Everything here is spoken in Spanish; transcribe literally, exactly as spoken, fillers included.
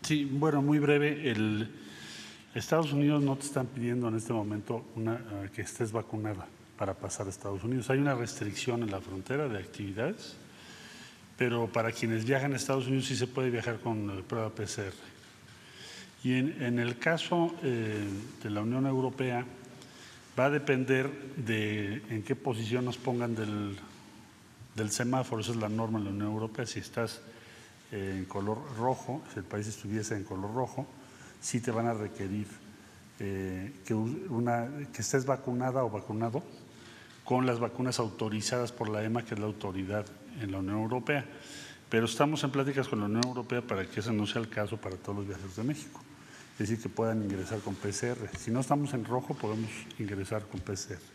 Sí, bueno, muy breve. El, Estados Unidos no te están pidiendo en este momento una, uh, que estés vacunada para pasar a Estados Unidos. Hay una restricción en la frontera de actividades, pero para quienes viajan a Estados Unidos sí se puede viajar con prueba P C R. Y en, en el caso eh, de la Unión Europea, va a depender de en qué posición nos pongan del, del semáforo. Esa es la norma en la Unión Europea. Si estás eh, en color rojo, si el país estuviese en color rojo, sí te van a requerir eh, que, una, que estés vacunada o vacunado con las vacunas autorizadas por la E M A, que es la autoridad en la Unión Europea. Pero estamos en pláticas con la Unión Europea para que ese no sea el caso para todos los viajeros de México. Es decir, que puedan ingresar con P C R. Si no estamos en rojo, podemos ingresar con P C R.